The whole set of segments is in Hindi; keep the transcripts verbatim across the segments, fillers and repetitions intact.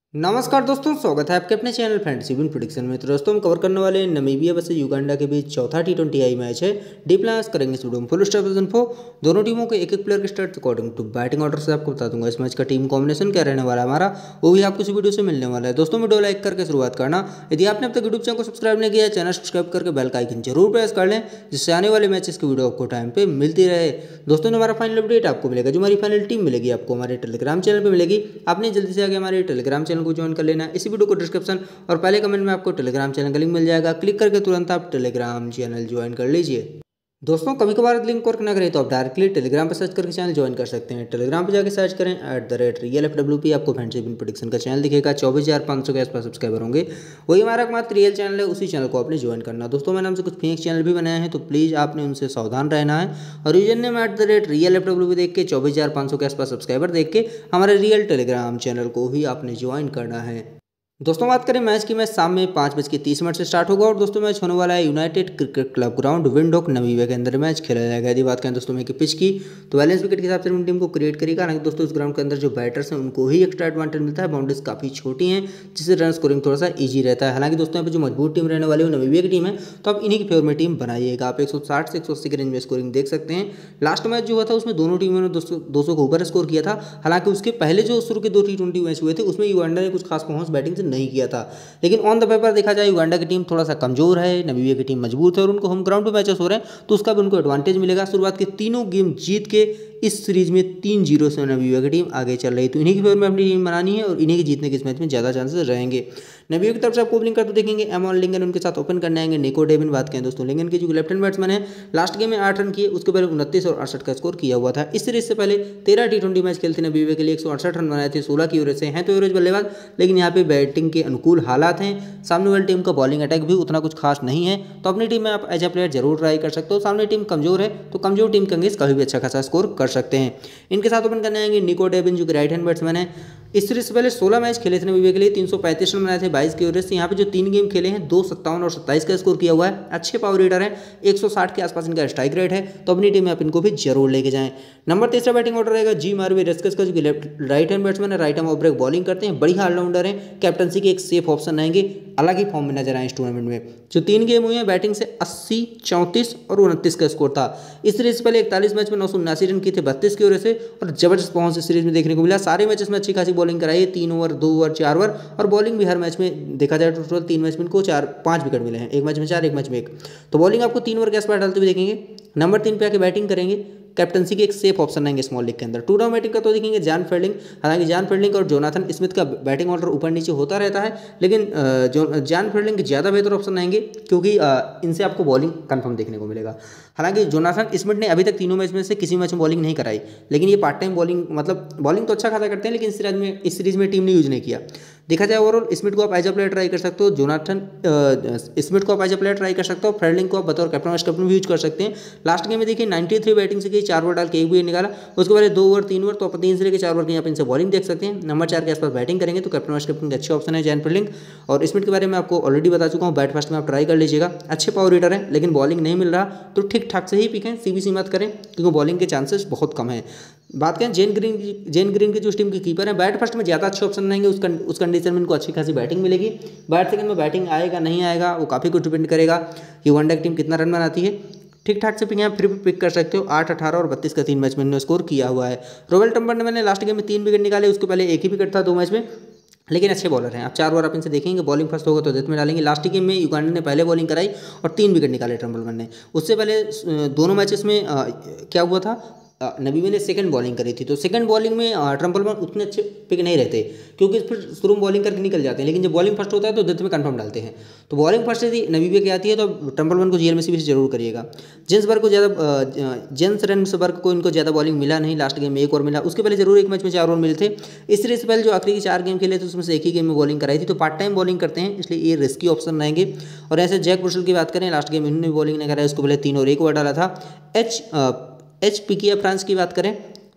नमस्कार दोस्तों, स्वागत है आपके अपने चैनल फैंटेसी विन प्रेडिक्शन में। तो दोस्तों हम कवर करने वाले नामीबिया वर्सेस युगांडा के बीच चौथा टी ट्वेंटी आई मैच है। डीप एनालिसिस करेंगे इस वीडियो में फुल स्टॉप इन्फो। दोनों टीमों के एक एक प्लेयर के start according to batting order से आपको बता दूंगा इस मैच का टीम कॉम्बिनेशन क्या रहने वाला है हमारा, वो भी आपको इस वीडियो से मिलने वाला है। दोस्तों वीडियो लाइक करके शुरुआत करना। यदि आपने अब तक यूट्यूब चैनल को सब्सक्राइब नहीं किया है, चैनल सब्सक्राइब करके बेल का आइकन जरूर प्रेस कर लें, जिससे आने वाले मैचेस की वीडियो आपको टाइम पे मिलती रहे। दोस्तों हमारा फाइनल अपडेट आपको मिलेगा, जो हमारी फाइनल टीम मिलेगी आपको हमारे टेलीग्राम चैनल पर मिलेगी। आपने जल्दी से आगे हमारे टेलीग्राम चैनल को ज्वाइन कर लेना। इसी वीडियो को डिस्क्रिप्शन और पहले कमेंट में आपको टेलीग्राम चैनल का लिंक मिल जाएगा, क्लिक करके तुरंत आप टेलीग्राम चैनल ज्वाइन कर लीजिए। दोस्तों कभी कभार लिंक वर्क ना करे तो आप डायरेक्टली टेलीग्राम पर सर्च करके चैनल ज्वाइन कर सकते हैं। टेलीग्राम पे जाके सर्च करें at the rate real F W P, आपको फैंटेसी विन प्रेडिक्शन का चैनल दिखेगा। चौबीस हज़ार पाँच सौ के आसपास सब्सक्राइबर होंगे, वही हमारा एकमात्र रियल चैनल है। उसी चैनल को आपने ज्वाइन करना। दोस्तों मैंने हमसे कुछ फेक चैनल भी बनाए हैं, तो प्लीज़ आपने उनसे सावधान रहना है। और user name at the rate real F W P देख के चौबीस हज़ार पाँच सौ के आसपास सब्सक्राइबर देख के हमारे रियल टेलीग्राम चैनल को ही आपने ज्वाइन करना है। दोस्तों बात करें मैच की, मैच शाम में पाँच बज के तीस मिनट से स्टार्ट होगा और दोस्तों मैच होने वाला है United Cricket Club Ground Windhoek Namibia के अंदर मैच खेला जाएगा। यदि बात करें दोस्तों मैं कि पिच की, तो बैलेंस विकेट के हिसाब से टीम को क्रिएट करेगा। हालांकि दोस्तों इस ग्राउंड के अंदर जो बैटर्स हैं उनको ही एक्स्ट्रा एडवांटेज मिलता है, बाउंड्रीज काफ़ी छोटी हैं जिससे रन स्कोरिंग थोड़ा सा ईजी रहता है। हालांकि दोस्तों यहाँ पे जो मजबूत टीम रहने वाली है नामीबिया की टीम है, तो आप इन्हीं की फेवर में टीम बनाइएगा। आप एक सौ साठ से एक सौ अस्सी के रेंज में स्कोरिंग देख सकते हैं। लास्ट मैच जो हुआ था उसमें दोनों टीमों ने दो सौ के ऊपर स्कोर किया था। हालांकि उसके पहले जो शुरू के दो टी ट्वेंटी मैच हुए थे उसमें युगांडा ने कुछ खास परफॉर्मेंस बैटिंग से नहीं किया था। लेकिन ऑन द पेपर देखा जाए युगांडा की टीम थोड़ा सा कमजोर है, नामीबिया की टीम मजबूत है और उनको होम ग्राउंड पे मैचेस हो रहे हैं, तो उसका भी उनको एडवांटेज मिलेगा। शुरुआत के तीनों गेम जीत के इस सीरीज में तीन जीरो से नामीबिया की टीम आगे चल रही है। तो इन्हीं की फेवर में अपनी टीम बनानी है और इन्हीं के जीतने के इस मैच में ज़्यादा चांसेस रहेंगे। नामीबिया की तरफ से आप ओपनिंग करते देखेंगे एमॉन लिंगन, उनके साथ ओपन करने आएंगे निको डेविन। बात करें दोस्तों लिंगन के जो लेफ्ट हैंड बैट्समैन है, लास्ट गेम में आठ रन किए, उसके पहले उनतीस और अड़सठ का स्कोर किया हुआ था। इस सीरीज से पहले तेरह टी ट्वेंटी मैच खेलते नामीबिया के लिए एक सौ अड़सठ रन बनाए थे, सोलह की एवरेज से हैं तो एवरेज बल्लेबाज। लेकिन यहाँ पे बैटिंग के अनुकूल हालात हैं, सामने वाली टीम का बॉलिंग अटैक भी उतना कुछ खास नहीं है, तो अपनी टीम में आप एज ए प्लेयर जरूर ट्राई कर सकते हो। सामने टीम कमजोर है तो कमजोर टीम के अगेंस्ट कभी भी अच्छा खासा स्कोर कर सकते हैं। इनके साथ ओपन करने आएंगे निको डेविन, जो कि राइट हैंड बैट्समैन है। इस सीरीज से पहले सोलह मैच खेले थे नामीबिया के लिए, तीन सौ पैंतीस रन बनाए थे, बाईस की एवरेज से। यहाँ पे जो तीन गेम खेले हैं दो सत्तावन और सत्ताईस का स्कोर किया हुआ है। अच्छे पावर रीडर है, एक सौ साठ के आसपास इनका स्ट्राइक रेट है, तो अपनी टीम में आप इनको भी जरूर लेके जाएं। नंबर तीसरा बैटिंग ऑर्डर रहेगा जी मार्वे रेस्कस का, जो कि लेफ्ट राइट हैंड बैट्समैन है, right arm off break bowling करते हैं, बढ़िया ऑलराउंडर है, कैप्टनसी के एक सेफ ऑप्शन रहेंगे, अलग ही फॉर्म में नजर आए इस टूर्नामेंट में। जो तीन गेम हुए हैं बैटिंग से अस्सी, चौंतीस और उनतीस का स्कोर था। इस सीरीज से पहले इकतालीस मैच में नौ सौ उन्नासी रन किए थे, बत्तीस की वजह से, और जबरदस्त परफॉर्मेंस इस सीरीज में देखने को मिला। सारे मैचेस में अच्छी खासी बॉलिंग कराई है, तीन ओवर, दो ओवर, चार ओवर, और बॉलिंग भी हर मैच में देखा जाए तो टोटल तीन मैच में इनको चार पांच विकेट मिले हैं, एक मैच में चार, एक मैच में एक। तो बॉलिंग आपको तीन ओवर के आसपास डालते हुए देखेंगे। नंबर तीन पे आके बैटिंग करेंगे, कैप्टनसी के एक सेफ ऑप्शन रहेंगे स्मॉल लीग के अंदर। टूर्नामेंट बैटिंग का तो देखेंगे जॉन फील्डिंग। हालांकि जॉन फील्डिंग और जोनाथन स्मिथ का बैटिंग ऑर्डर ऊपर नीचे होता रहता है, लेकिन जो जॉन फील्डिंग के ज़्यादा बेहतर ऑप्शन रहेंगे, क्योंकि इनसे आपको बॉलिंग कंफर्म देखने को मिलेगा। हालांकि जोनाथन स्मिथ ने अभी तक तीनों मैच में से किसी मैच में बॉलिंग नहीं कराई, लेकिन ये पार्ट टाइम बॉलिंग, मतलब बॉलिंग तो अच्छा खासा करते हैं, लेकिन इस सीरीज में इस सीरीज में टीम ने यूज नहीं किया। देखा जाए ओवरऑल स्मिथ को आप एज अ प्लेयर ट्राई कर सकते हो, जोनाथन स्मिथ को आप एज अ प्लेयर ट्राई कर सकते हो, फील्डिंग को आप बतौर कैप्टन वाइस कैप्टन भी यूज कर सकते हैं। लास्ट गेम में देखिए तिरानवे बैटिंग से गई, चार ओवर डाल के एक विकेट निकाला, उसके बाद दो ओवर, तीन ओवर, तो आप तीन से लेकर चार ओवर की यहाँ पे इनसे बॉलिंग देख सकते हैं। नंबर चार के आसपास बैटिंग करेंगे तो कैप्टन वाइस कैप्टन के अच्छे ऑप्शन है जॉन फील्डिंग। और स्मिथ के बारे में आपको ऑलरेडी बता चुका हूँ, बैट फर्स्ट में आप ट्राई कर लीजिएगा। अच्छे पावर रीडर है, लेकिन बॉलिंग नहीं मिल रहा तो ठीक ठाक से ही पिकें, सीबीसी मत करें, क्योंकि बॉलिंग के चांसेस बहुत कम है। बात करें जेन ग्रीन की, जेन ग्रीन की जो टीम के कीपर हैं, बैट फर्स्ट में ज़्यादा अच्छे ऑप्शन रहेंगे, उस उस कंडीशन में इनको अच्छी खासी बैटिंग मिलेगी। बैट सेकंड में बैटिंग आएगा नहीं आएगा वो काफ़ी कुछ डिपेंड करेगा कि युगांडा की टीम कितना रन बनाती है। ठीक ठाक से पिक यहाँ फिर भी पिक कर सकते हो। आठ, अठारह और बत्तीस का तीन मैच में इन्होंने स्कोर किया हुआ है। रॉयल टम्बर ने मैंने लास्ट गेम में तीन विकेट निकाले, उसके पहले एक ही विकेट था दो मैच में, लेकिन अच्छे बॉलर हैं। आप चार ओवर आप इनसे देखेंगे, बॉलिंग फर्स्ट होगा तो डेथ में डालेंगे। लास्ट गेम में युगांडा ने पहले बॉलिंग कराई और तीन विकेट निकाले ट्रम्बलमन ने। उससे पहले दोनों मैचेस में आ, क्या हुआ था, नामीबिया ने सेकंड बॉलिंग करी थी, तो सेकंड बॉलिंग में ट्रम्पलमन उतने अच्छे पिक नहीं रहते, क्योंकि फिर शुरू में बॉलिंग करके निकल जाते हैं, लेकिन जब बॉलिंग फर्स्ट होता है तो डेथ में कंफर्म डालते हैं। तो बॉलिंग फर्स्ट यदि नामीबिया की आती है तो ट्रम्पलमन को जीएल में सीबीसी जरूर करिएगा। जेम्सबर्ग को ज़्यादा जेम्स रेन्सबर्ग को इनको ज़्यादा बॉलिंग मिला नहीं, लास्ट गेम में एक ओवर मिला, उसके पहले जरूर एक मैच में चार ओवर मिले थे। इस सीरीज से पहले जो आखिरी के चार गेम खेले थे उसमें से एक ही गेम में बॉलिंग कराई थी, तो पार्ट टाइम बॉलिंग करते हैं, इसलिए ये रिस्की ऑप्शन रहेंगे। और ऐसे जैक ब्रुसेल की बात करें, लास्ट गेम इन्होंने बॉलिंग नहीं कराई, उसको पहले तीन और एक ओवर डाला था। एच एच पिकिया फ्रांस की बात करें,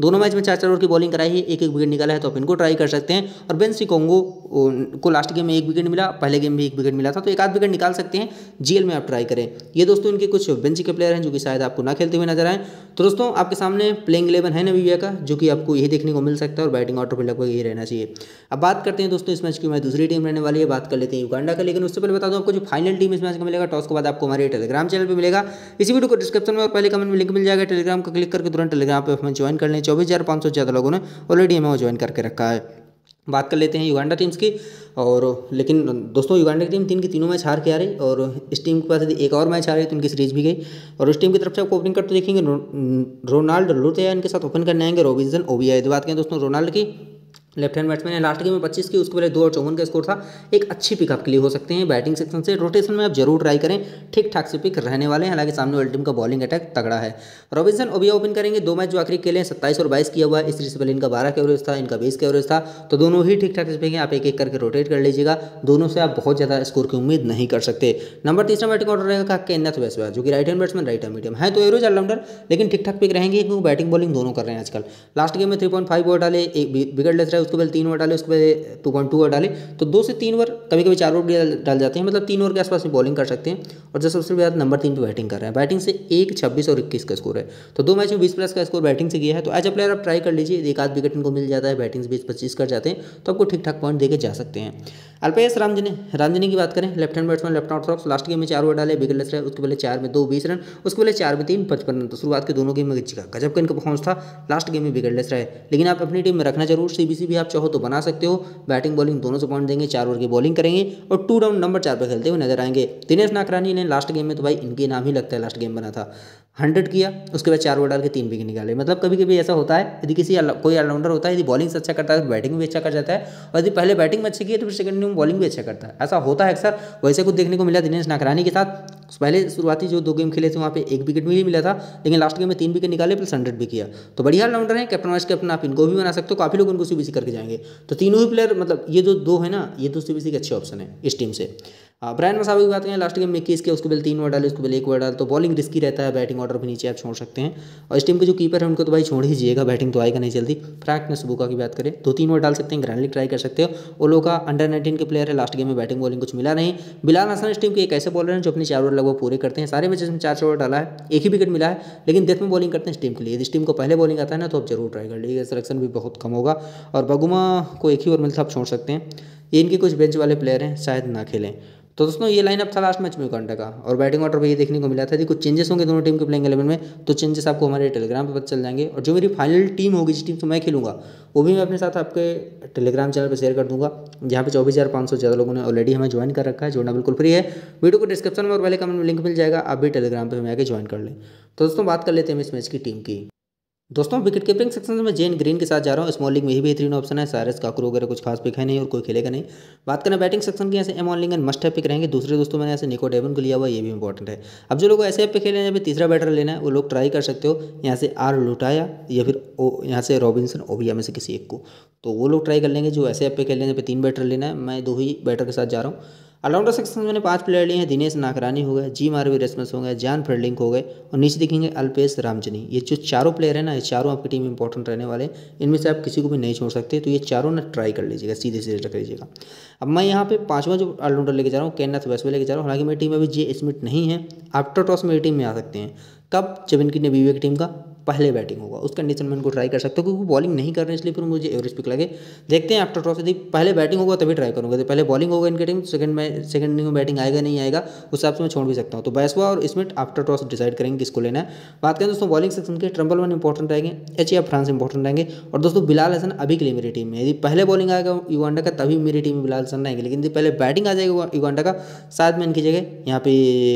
दोनों मैच में चार चार ओवर की बॉलिंग कराई है, एक एक विकेट निकाला है, तो आप इनको ट्राई कर सकते हैं। और बेन सिकोंगो को लास्ट गेम में एक विकेट मिला, पहले गेम में एक विकेट मिला था, तो एक आध विकेट निकाल सकते हैं, जीएल में आप ट्राई करें। ये दोस्तों इनके कुछ बेंच के प्लेयर हैं जो कि शायद आपको ना खेलते हुए नजर आए। तो दोस्तों आपके सामने प्लेइंग इलेवन है नमीबिया का, जो कि आपको यही देखने को मिल सकता है और बैटिंग ऑर्डर पर लगभग यही रहना चाहिए। अब बात करते हैं दोस्तों इस मैच की, मैं दूसरी टीम रहने वाली है, बात कर लेते हैं युगांडा का। लेकिन उससे पहले बता दूं आपको जो फाइनल टीम इस मैच का मिलेगा, टॉस के बाद आपको हमारे टेलीग्राम चैनल पे मिलेगा। इसी वीडियो को डिस्क्रिप्शन में और पहले कमेंट में लिंक मिल जाएगा, टेलीग्राम को क्लिक करके तुरंत टेलीग्राम पे हमें ज्वाइन कर लें। चौबीस हज़ार पाँच सौ से ज़्यादा लोगों ने ऑलरेडी हमें ज्वाइन करके रखा है। बात कर लेते हैं युगांडा टीम्स की। और लेकिन दोस्तों युगांडा की टीम तीन की तीनों मैच हार के आ रही, और इस टीम के पास यदि एक और मैच आ रही तो उनकी सीरीज भी गई। और उस टीम की तरफ से आपको ओपनिंग करते देखेंगे रोनाल्ड लुटिया इनके साथ ओपन करने आएंगे रॉबिन्सन ओबिया। यदि बात करें दोस्तों रोनाल्ड की, लेफ्ट हैंड बैट्समैन है, लास्ट गेम में पच्चीस की, उसके पहले दो और चौवन का स्कोर था। एक अच्छी पिक आपके लिए हो सकते हैं बैटिंग सेक्शन से, रोटेशन में आप जरूर ट्राई करें, ठीक ठाक से पिक रहने वाले हैं। हालांकि सामने वाली टीम का बॉलिंग अटैक तगड़ा है। रॉबिन्सन ओबिया ओपन करेंगे, दो मैच जो आखिरी खेले हैं सत्ताईस और बाईस किया हुआ है, इस सीरीज से पहले इनका बारह का एवरेज था, इनका बीस का एवरेज था, तो दोनों ही ठीक ठाक से पिक हैं। आप एक एक करके रोटेट कर लीजिएगा, दोनों से आप बहुत ज़्यादा स्कोर की उम्मीद नहीं कर सकते। नंबर तीसरा बैटिंग ऑर्डर रहेगा केन्नेथ वेस्टवा, जो कि right hand batsman, right hand medium है, तो एवरेज ऑलराउंडर, लेकिन ठीक ठाक पिक रहेंगे क्योंकि बैटिंग बॉलिंग दोनों कर रहे हैं आजकल। लास्ट गेम में थ्री पॉइंट फाइव ओवर डाले, एक विकेट लेस रहा है, उसके पहले तीन ओवर डाले, उसके पहले टू पॉइंट टू ओवर डाले, तो दो से तीन ओवर, कभी कभी चार ओवर डाल जाते हैं, मतलब तीन ओवर के आसपास में बॉलिंग कर सकते हैं। और जैसे सबसे ज़्यादा नंबर तीन पे बैटिंग कर रहे हैं, बैटिंग से एक छब्बीस और इक्कीस का स्कोर है, तो दो मैच में बीस प्लस का स्कोर बैटिंग से किया है। तो एज अ प्लेयर आप ट्राई कर लीजिए, एक आध विकेट इनको मिल जाता है, बैटिंग से बीस पच्चीस कर जाते हैं, तो आपको ठीक ठाक पॉइंट देके जा सकते हैं। अल्पेश रामजनी रामजनी की बात करें, left hand batsman, left orthodox, last game में चार ओवर डाले, विकेट लेस रहे, उसके पहले चार में दो बीस रन, उसके पहले चार में तीन पचपन रन, तो शुरुआत के दोनों गेम में गजब का इनका परफॉर्मेंस था। लास्ट गेम में विकेट लेस रहे, लेकिन आप अपनी टीम में रखना जरूर, सीबीसी भी आप चाहो तो बना सकते हो, बैटिंग बॉलिंग दोनों से पॉइंट देंगे, चार ओवर की बॉलिंग करेंगे और टू डाउन नंबर चार पर खेलते हुए नजर आएंगे। दिनेश नाकरानी ने लास्ट गेम में, तो भाई इनके नाम ही लगता है, लास्ट गेम बना था, हंड्रेड किया, उसके बाद चार ओवर डाल के तीन विकेट निकाले। मतलब कभी कभी ऐसा होता है, यदि किसी कोई ऑलराउंडर होता है, यदि बॉलिंग से अच्छा करता है तो बैटिंग भी अच्छा कर जाता है, और यदि पहले बैटिंग में अच्छी की है तो फिर सेकंड में बॉलिंग भी अच्छा करता है, ऐसा होता है अक्सर। वैसे कुछ देखने को मिला दिनेश नाकरानी के साथ। पहले शुरुआती जो दो गेम खेले थे वहाँ पे एक विकेट भी मिला था, लेकिन लास्ट गेम में तीन विकेट निकाले प्लस हंड्रेड भी किया, तो बढ़िया ऑलराउंडर है। कैप्टन वाइस कैप्टन आप इनको भी बना सकते हो, काफी लोग इनको सीबीसी करके जाएंगे। तो तीनों ही प्लेयर, मतलब ये जो दो है ना, ये दो सीबीसी के अच्छे ऑप्शन है इस टीम से। ब्रायन मसावी की बात करें, लास्ट गेम में इक्कीस के, उसके पहले तीन ओवर डाले, उसके पहले एक ओवर डाले, तो बॉलिंग रिस्की रहता है, बैटिंग ऑर्डर भी नीचे आप छोड़ सकते हैं। और इस टीम के जो कीपर है उनको तो भाई छोड़ ही जाइएगा, बैटिंग तो आएगा नहीं जल्दी। फ्रैंक नसबुका की बात करें, दो तीन ओवर डाल सकते हैं, ग्रैंड लीग ट्राई कर सकते हो। ओलो का अंडर नाइनटीन के प्लेयर है, लास्ट गेम में बैटिंग बॉलिंग कुछ मिला नहीं। बिलाल हसन इस टीम के एक ऐसे बॉलर हैं जो अपने चार ओवर लगभग पूरे करते हैं, सारे मैचेस में चार चार ओवर डाला है, एक ही विकेट मिला है, लेकिन डेथ में बॉलिंग करते हैं इस टीम के लिए। इस टीम को पहले बॉलिंग आता है ना, तो आप जरूर ट्राई कर लीजिएगा, सिलेक्शन भी बहुत कम होगा। और बगुमा को एक ही ओवर मिलता, आप छोड़ सकते हैं। ये इनके कुछ बेंच वाले प्लेयर हैं, शायद ना खेलें। तो दोस्तों ये लाइनअप था लास्ट मैच में युगांडा का, और बैटिंग ऑर्डर पे ये देखने को मिला था। यदि कुछ चेंजेस होंगे दोनों टीम के प्लेइंग इलेवन में, तो चेंजेस आपको हमारे टेलीग्राम पे पता चल जाएंगे। और जो मेरी फाइनल टीम होगी, जिस टीम से मैं खेलूंगा, वो भी मैं अपने साथ आपके टेलीग्राम चैनल पर शेयर कर दूंगा, जहाँ पे चौबीस हज़ार पाँच सौ ज़्यादा लोगों ने ऑलरेडी हमें ज्वाइन कर रखा है। जोड़ना बिल्कुल फ्री है, वीडियो को डिस्क्रिप्शन में और पहले कमेंट में लिंक मिल जाएगा, आप भी टेलीग्राम पर हमें आके ज्वाइन कर लें। तो दोस्तों बात कर लेते हैं इस मैच की टीम की। दोस्तों विकेट कीपिंग सेक्शन में जेन ग्रीन के साथ जा रहा हूँ, स्मॉल लीग में ही बेहतरीन ऑप्शन है। सारिस काकरू वगैरह कुछ खास पिक है नहीं और कोई खेलेगा नहीं। बात करें बैटिंग सेक्शन की, यहाँ से एमॉन लिंगन मस्ट है पिक रहेंगे। दूसरे दोस्तों मैंने ऐसे निको डेवन को लिया हुआ, ये भी इंपॉर्टेंट है। अब जो लोग ऐसे पे खेले हैं, जब तीसरा बैटर लेना है, वो लोग ट्राई कर सकते हो, यहाँ से आर लुटाया या फिर ओ यहाँ से रॉबिन्सन ओबिया में से किसी एक को, तो वो लोग ट्राई कर लेंगे जो ऐसे पे खेलने पे तीन बैटर लेना है। मैं दो ही बैटर के साथ जा रहा हूँ। ऑलराउंडर सेक्शन में मैंने पांच प्लेयर लिए हैं। दिनेश नाकरानी हो गए, जी मारवी रेस्मस हो गए, जॉन फ्रेडलिंग हो गए, और नीचे दिखेंगे अल्पेश रामजनी। ये जो चारों प्लेयर हैं ना, ये चारों आपकी टीम में इंपॉर्टेंट रहने वाले हैं, इनमें से आप किसी को भी नहीं छोड़ सकते, तो ये चारों ना ट्राई कर लीजिएगा, सीधे सीधे रख लीजिएगा। अब मैं यहाँ पे पांचवा जो ऑलराउंडर लेके जा रहा हूँ, केन्नेथ वेस्टवा लेके जा रहा हूँ। हालांकि मेरी टीम में अभी जे स्मिथ नहीं है, आफ्टर टॉस मेरी टीम में आ सकते हैं। कब? जब इनकी नबीवे की टीम का पहले बैटिंग होगा, उस कंडीशन में इनको ट्राई कर सकते हो, क्योंकि बॉलिंग नहीं कर रहे हैं, इसलिए फिर मुझे एवरेज पिक लगे। देखते हैं आफ्टर टॉस, यदि पहले बैटिंग होगा तभी ट्राई करूँगा। यदि पहले बॉलिंग होगा इनकी टीम, सेकंड में सेकंड इनिंग में बैटिंग आएगा नहीं आएगा, उस हिसाब से मैं छोड़ भी सकता हूँ। तो वेस्टवा और स्मिथ आफ्टर टॉस डिसाइड करेंगे किसको लेना है। बात करें दोस्तों बॉलिंग सेक्शन के, ट्रम्बल वन इंपॉर्टेंट रहेंगे, एच एफ फ्रांस इंपॉर्टेंट रहेंगे। और दोस्तों बिलाल हसन अभी के लिए मेरी टीम में, यदि पहले बॉलिंग आएगा युगांडा का तभी मेरी टीम में बिलाल हसन रहेंगे, लेकिन यदि पहले बैटिंग आ जाएगा युगांडा का, शायद मैं इनकी जगह यहाँ पे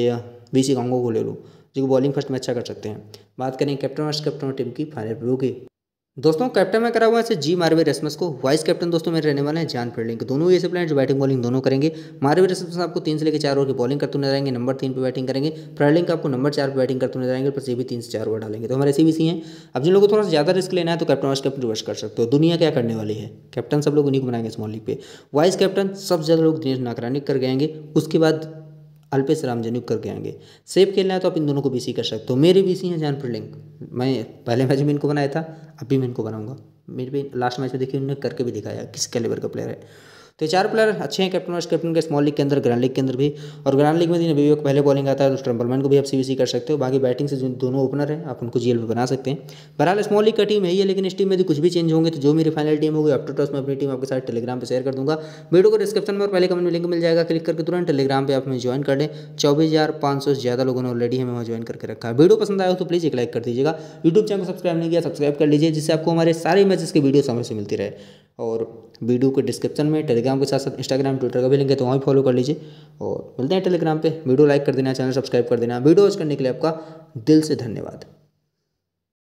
बीसी कांगो को ले लूँ, जो बॉलिंग फर्स्ट में अच्छा कर सकते हैं। बात करें कैप्टन वाइस कैप्टन टीम की फाइनल रिव्यू की। दोस्तों कैप्टन में करा हुआ है जी मारवे रेस्मस को, वाइस कैप्टन दोस्तों मेरे रहने वाले हैं जॉन फ्रेडलिंग। दोनों ऐसे प्लेयर जो बैटिंग बॉलिंग दोनों करेंगे। मारवे रेस्मस आपको तीन से लेकर चार ओवर की बॉलिंग करते नजर आएंगे, नंबर तीन पे बैटिंग करेंगे। फ्रेडलिंग आपको नंबर चार पे बैटिंग करते नजर आएंगे, प्लस ये भी तीन से चार ओवर डालेंगे। तो हमारे ऐसी भी सी हैं। अब जिन लोगों को थोड़ा सा ज़्यादा रिस्क लेना है तो कैप्टन वाइस कैप्टन रिवर्स कर सकते हो। दुनिया क्या करने वाली है, कैप्टन सब लोग उन्हीं को बनाएंगे स्मॉल लीग पे। वाइस कैप्टन सबसे ज़्यादा लोग दिनेश नाकरानी कर गएंगे, उसके बाद अल्पेश रामजनुक करके आएंगे। सेव खेलना है तो आप इन दोनों को बीसी कर सकते हो। मेरे बीसी हैं जॉन फ्रीलिंग, मैं पहले मैच में इनको बनाया था, अभी मैं इनको बनाऊंगा। मेरे भी लास्ट मैच में देखिए उन्होंने करके भी दिखाया किस कैलिबर का प्लेयर है। तो ये चार प्लेयर अच्छे हैं कैप्टन वाइस कैप्टन के, स्मॉल लीग के अंदर, ग्रैंड लीग के अंदर भी। और ग्रैंड लीग में दिन अभी पहले बॉलिंग आता है तो ट्रम्पलमैन को भी आप सीवीसी कर सकते हो। बाकी बैटिंग से जो दोनों ओपनर हैं आप उनको जीएल पे बना सकते हैं। बहरहाल स्मॉल लीग का टीम है ही है, लेकिन इस टीम में भी कुछ भी चेंज होंगे तो जो मेरी फाइनल टीम होगी आफ्टर टॉस में अपनी टीम आपके साथ टेलीग्राम पर शेयर कर दूंगा। वीडियो को डिस्क्रिप्शन में और पहले कमेंट में लिंक मिल जाएगा, क्लिक करके तुरंत टेलीग्राम पर आप हमें ज्वाइन कर लें। चौबीस हज़ार पाँच सौ से ज़्यादा लोगों ने ऑलरेडी हमें वहाँ ज्वाइन करके रखा है। वीडियो पसंद आया हो तो प्लीज़ एक लाइक कर दीजिएगा। यूट्यूब चैनल को सब्सक्राइब नहीं किया सब्सक्राइब कर लीजिए, जिससे आपको हमारे सारे मैचेस की वीडियो समय से मिलती रहे। और वीडियो के डिस्क्रिप्शन में टेलीग्राम के साथ साथ इंस्टाग्राम ट्विटर का भी लिंक है, तो वहाँ भी फॉलो कर लीजिए। और मिलते हैं टेलीग्राम पे। वीडियो लाइक कर देना, चैनल सब्सक्राइब कर देना। वीडियो वॉच करने के लिए आपका दिल से धन्यवाद।